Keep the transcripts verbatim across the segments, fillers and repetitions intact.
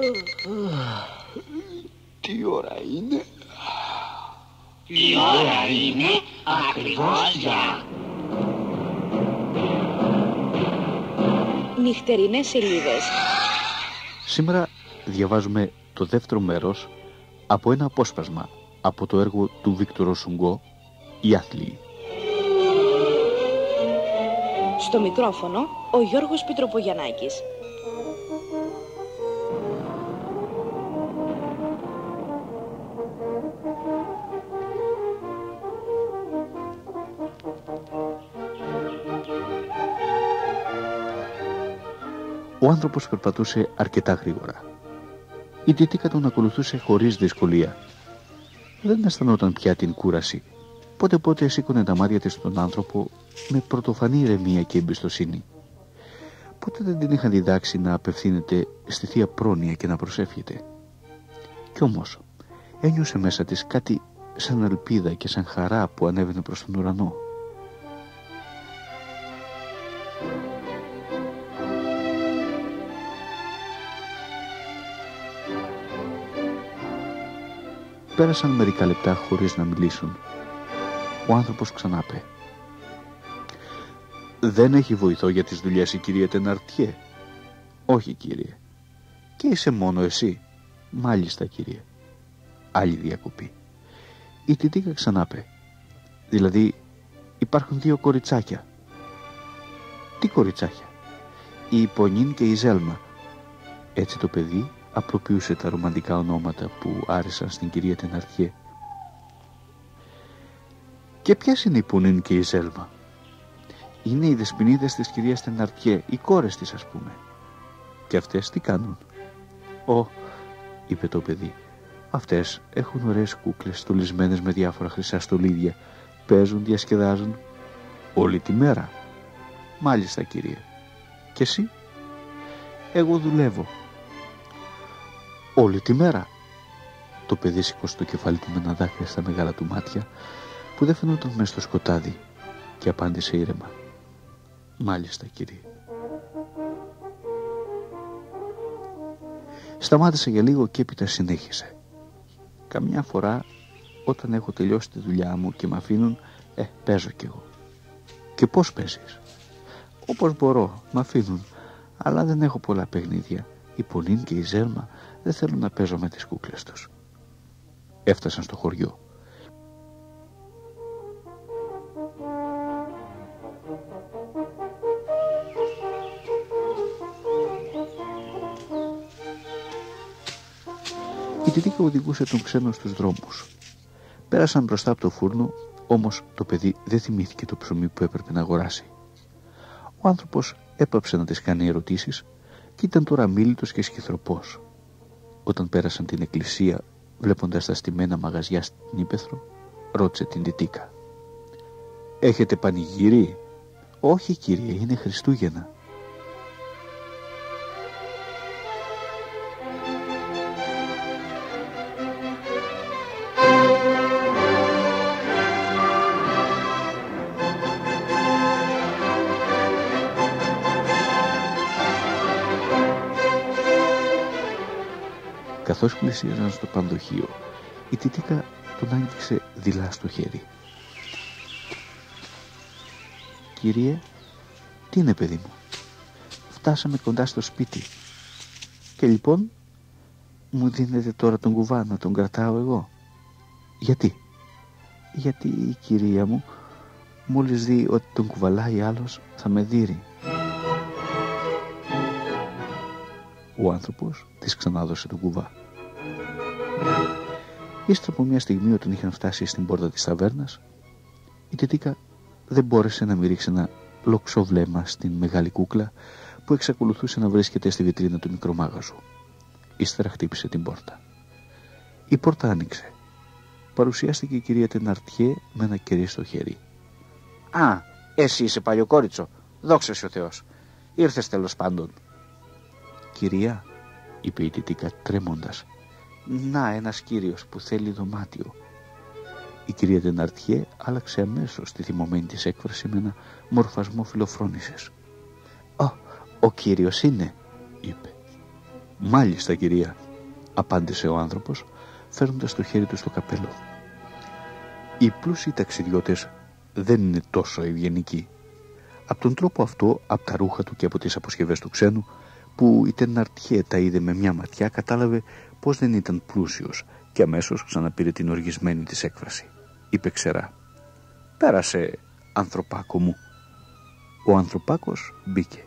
Τι ώρα είναι? Η ώρα είναι ακριβώς για νυχτερινές σελίδες. Σήμερα διαβάζουμε το δεύτερο μέρος από ένα απόσπασμα από το έργο του Βίκτορο Σουγκό, «Οι Άθλιοι». Στο μικρόφωνο ο Γιώργος Πιτροπογιαννάκης. Ο άνθρωπος περπατούσε αρκετά γρήγορα. Η Τιτίκα τον ακολουθούσε χωρίς δυσκολία. Δεν αισθανόταν πια την κούραση. Πότε πότε σήκωνε τα μάτια της στον άνθρωπο με πρωτοφανή ηρεμία και εμπιστοσύνη. Πότε δεν την είχαν διδάξει να απευθύνεται στη Θεία Πρόνοια και να προσεύχεται. Κι όμως ένιωσε μέσα της κάτι σαν ελπίδα και σαν χαρά που ανέβαινε προς τον ουρανό. Πέρασαν μερικά λεπτά χωρίς να μιλήσουν. Ο άνθρωπος ξανά είπε: «Δεν έχει βοηθό για τις δουλειές η κυρία Τεναρτιέ?» «Όχι, κύριε». «Και είσαι μόνο εσύ?» «Μάλιστα, κύριε». Άλλη διακοπή. Η Τιτίκα ξανά είπε: «Δηλαδή υπάρχουν δύο κοριτσάκια?» «Τι κοριτσάκια?» «Η Πονίν και η Ζέλμα». Έτσι το παιδί απλοποιούσε τα ρομαντικά ονόματα που άρεσαν στην κυρία Τεναρτιέ. «Και ποιες είναι η Πονίν και η Ζέλμα?» «Είναι οι δεσποινίδες της κυρίας Τεναρτιέ, οι κόρες της, ας πούμε». «Και αυτές τι κάνουν?» «Ω», είπε το παιδί, «αυτές έχουν ωραίες κούκλες στολισμένες με διάφορα χρυσά στολίδια. Παίζουν, διασκεδάζουν». «Όλη τη μέρα?» «Μάλιστα, κύριε». «Και εσύ?» «Εγώ δουλεύω». «Όλη τη μέρα?» Το παιδί σήκωσε το κεφάλι του με ένα δάκρυ στα μεγάλα του μάτια που δεν φαινόταν μέσα στο σκοτάδι και απάντησε ήρεμα: «Μάλιστα, κύριε». Σταμάτησε για λίγο και έπειτα συνέχισε: «Καμιά φορά όταν έχω τελειώσει τη δουλειά μου και με αφήνουν, ε, παίζω κι εγώ». «Και πώς παίζεις?» «Όπως μπορώ, με αφήνουν, αλλά δεν έχω πολλά παιχνίδια. Η Πονίν και η Ζέλμα δεν θέλουν να παίζω με τις κούκλες τους». Έφτασαν στο χωριό. Η Τιτίκα οδηγούσε τον ξένο στους δρόμους. Πέρασαν μπροστά από το φούρνο, όμως το παιδί δεν θυμήθηκε το ψωμί που έπρεπε να αγοράσει. Ο άνθρωπος έπαψε να της κάνει ερωτήσεις και ήταν τώρα μίλητος και σκυθροπός. Όταν πέρασαν την εκκλησία, βλέποντας τα στημένα μαγαζιά στην ύπαιθρο, ρώτησε την Τιτίκα: «Έχετε πανηγύρι?» «Όχι, κύριε, είναι Χριστούγεννα». Καθώς πλησίαζαν στο πανδοχείο, η Τιτίκα τον άγγιξε δειλά στο χέρι. «Κύριε, τι είναι, παιδί μου?» «Φτάσαμε κοντά στο σπίτι». «Και λοιπόν, μου δίνετε τώρα τον κουβά να τον κρατάω εγώ?» «Γιατί?» «Γιατί η κυρία μου μόλις δει ότι τον κουβαλάει άλλος θα με δείρει». Ο άνθρωπος της ξανάδωσε τον κουβά. Ύστερα από μια στιγμή, όταν είχαν φτάσει στην πόρτα της ταβέρνας, η Τιτίκα δεν μπόρεσε να μυρίξει ένα λοξό βλέμμα στην μεγάλη κούκλα που εξακολουθούσε να βρίσκεται στη βιτρίνα του μικρομάγαζου. Ύστερα χτύπησε την πόρτα. Η πόρτα άνοιξε. Παρουσιάστηκε η κυρία Τεναρτιέ με ένα κερί στο χέρι. «Α, εσύ είσαι παλιοκόριτσο. Δόξα σε ο Θεός. Ήρθες τέλος πάντων». «Κυρία», είπε η Τιτίκα τρέμοντας, «να ένας κύριος που θέλει δωμάτιο». Η κυρία Τεναρτιέ άλλαξε αμέσως τη θυμωμένη της έκφραση με ένα μορφασμό φιλοφρόνησης. «Ω, ο κύριος είναι», είπε. «Μάλιστα, κυρία», απάντησε ο άνθρωπος, φέρνοντας το χέρι του στο καπέλο. «Οι πλούσιοι ταξιδιώτες δεν είναι τόσο ευγενικοί. Από τον τρόπο αυτό, από τα ρούχα του και από τις αποσκευές του ξένου, που η Τεναρτιέ τα είδε με μια ματιά, κατάλαβε πως δεν ήταν πλούσιος και αμέσως ξαναπήρε την οργισμένη της έκφραση. Είπε ξερά: «Πέρασε, ανθρωπάκο μου». Ο ανθρωπάκος μπήκε.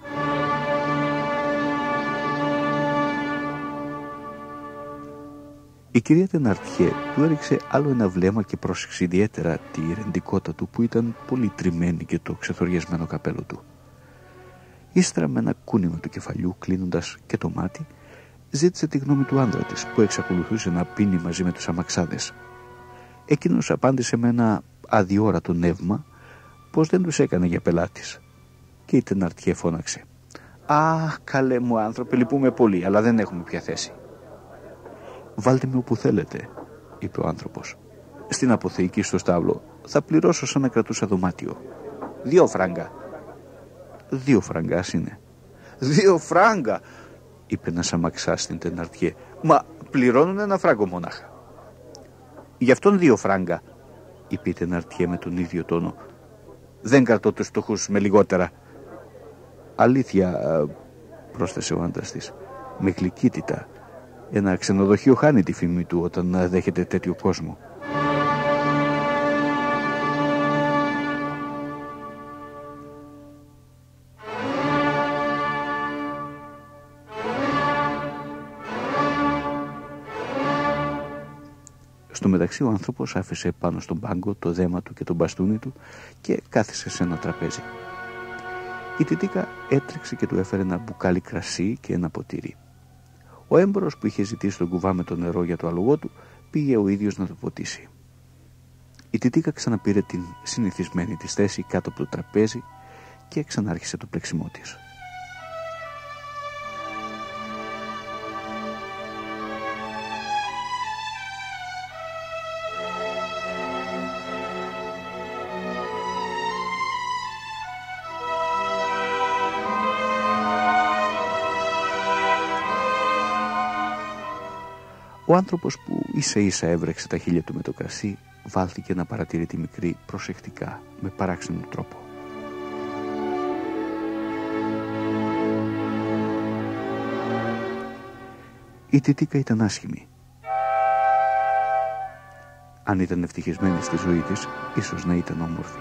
Η κυρία Τεναρτιέ του έριξε άλλο ένα βλέμμα και πρόσεξε ιδιαίτερα τη ρεντικότα του που ήταν πολύ τριμμένη και το ξεθοριασμένο καπέλο του. Ύστερα με ένα κούνημα του κεφαλιού, κλείνοντας και το μάτι, ζήτησε τη γνώμη του άντρα της που εξακολουθούσε να πίνει μαζί με τους αμαξάδες. Εκείνος απάντησε με ένα αδιόρατο νεύμα πως δεν τους έκανε για πελάτης. Και η Τεναρτιέ φώναξε: «Α, καλέ μου άνθρωπε, λυπούμε πολύ, αλλά δεν έχουμε πια θέση». «Βάλτε με όπου θέλετε», είπε ο άνθρωπος. «Στην αποθήκη, στο στάβλο. Θα πληρώσω σαν να κρατούσα δωμάτιο. Δύο φράγκα». «Δύο φραγκάς είναι». «Δύο φράγκα», είπε ένας αμαξάς στην Τεναρτιέ. «Μα πληρώνουν ένα φράγκο μονάχα». «Γι' αυτόν δύο φράγκα», είπε η Τεναρτιέ με τον ίδιο τόνο. «Δεν κρατώ τους φτωχούς με λιγότερα». «Αλήθεια», πρόσθεσε ο άντρας της, με γλυκύτητα. «Ένα ξενοδοχείο χάνει τη φήμη του όταν δέχεται τέτοιο κόσμο». Στο μεταξύ ο άνθρωπος άφησε πάνω στον πάγκο το δέμα του και τον μπαστούνι του και κάθισε σε ένα τραπέζι. Η Τιτίκα έτρεξε και του έφερε ένα μπουκάλι κρασί και ένα ποτήρι. Ο έμπορος που είχε ζητήσει τον κουβά με το νερό για το άλογο του πήγε ο ίδιος να το ποτίσει. Η Τιτίκα ξαναπήρε την συνηθισμένη της θέση κάτω από το τραπέζι και ξανάρχισε το πλέξιμό της. Ο άνθρωπος που ίσα ίσα έβρεξε τα χείλια του με το κρασί βάλθηκε να παρατηρεί τη μικρή προσεκτικά, με παράξενο τρόπο. Η Τιτίκα ήταν άσχημη. Αν ήταν ευτυχισμένη στη ζωή της, ίσως να ήταν όμορφη.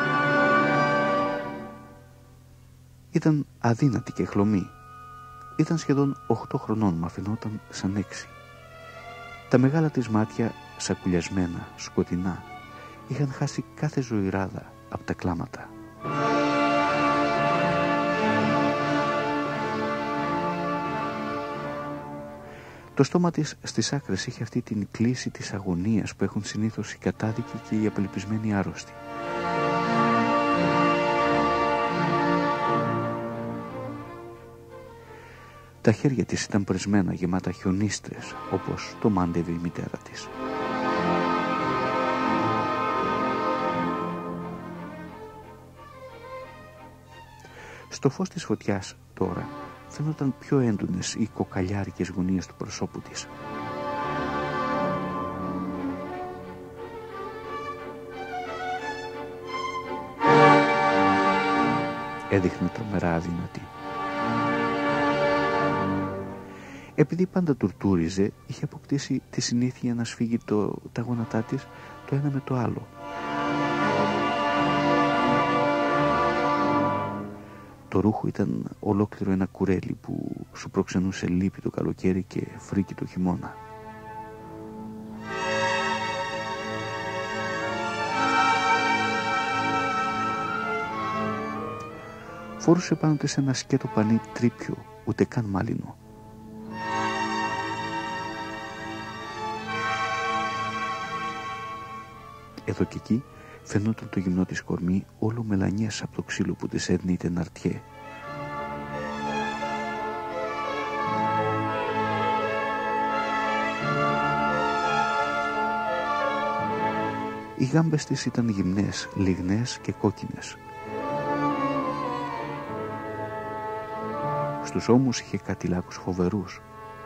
Ήταν αδύνατη και χλωμή. Ήταν σχεδόν οχτώ χρονών, μα φαινόταν σαν έξι. Τα μεγάλα της μάτια, σακουλιασμένα, σκοτεινά, είχαν χάσει κάθε ζωηράδα από τα κλάματα. Το στόμα της στις άκρες είχε αυτή την κλίση της αγωνίας που έχουν συνήθως οι κατάδικοι και οι απελπισμένοι άρρωστοι. Τα χέρια της ήταν πρισμένα, γεμάτα χιονίστρες, όπως το μάντευε η μητέρα της. Στο φως της φωτιάς τώρα φαίνονταν πιο έντονες οι κοκαλιάρικες γωνίες του προσώπου της. Έδειχνε τρομερά αδύνατη. Επειδή πάντα τουρτούριζε, είχε αποκτήσει τη συνήθεια να σφίγγει το, τα γόνατά της το ένα με το άλλο. Το ρούχο ήταν ολόκληρο ένα κουρέλι που σου προξενούσε λύπη το καλοκαίρι και φρίκι το χειμώνα. Φόρουσε πάνω της ένα σκέτο πανί τρίπιο, ούτε καν μάλινο. Εδώ και εκεί φαινόταν το γυμνό της κορμί όλο μελανιές από το ξύλο που της έδινε η Τεναρτιέ. Οι γάμπες της ήταν γυμνές, λιγνές και κόκκινες. Στους ώμους είχε κάτι λάκους φοβερούς.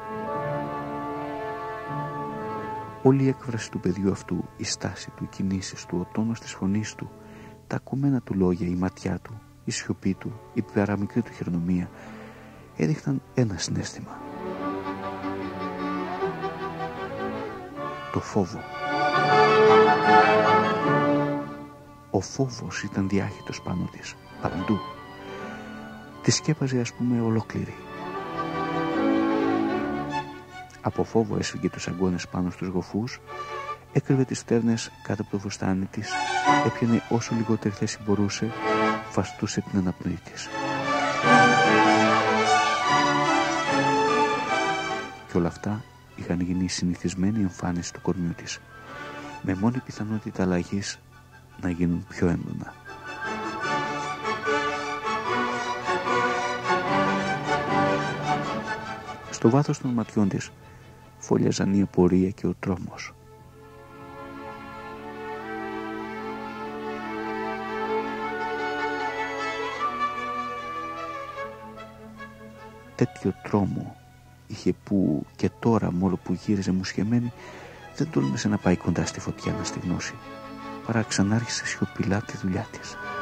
Όλη η έκφραση του παιδιού αυτού, η στάση του, οι κινήσεις του, ο τόνος της φωνής του, τα ακούμενα του λόγια, η ματιά του, η σιωπή του, η παραμικρή του χειρονομία έδειχναν ένα συναίσθημα. Το φόβο. Ο φόβος ήταν διάχυτος πάνω της, παντού. Τη σκέπαζε, ας πούμε, ολόκληρη. Από φόβο έσφυγε τους αγκώνες πάνω στους γοφούς, έκρυβε τις φτέρνες κάτω από το φουστάνι της, έπιανε όσο λιγότερη θέση μπορούσε, βαστούσε την αναπνοή της. Και όλα αυτά είχαν γίνει η συνηθισμένη εμφάνιση του κορμιού της, με μόνη πιθανότητα αλλαγής να γίνουν πιο έντονα. Στο βάθος των ματιών της φόλιαζαν η απορία και ο τρόμος. Τέτοιο τρόμο είχε που και τώρα, μόλο που γύριζε μουσχεμένη, δεν τόλμησε να πάει κοντά στη φωτιά να στεγνώσει, παρά ξανάρχισε σιωπηλά τη δουλειά της.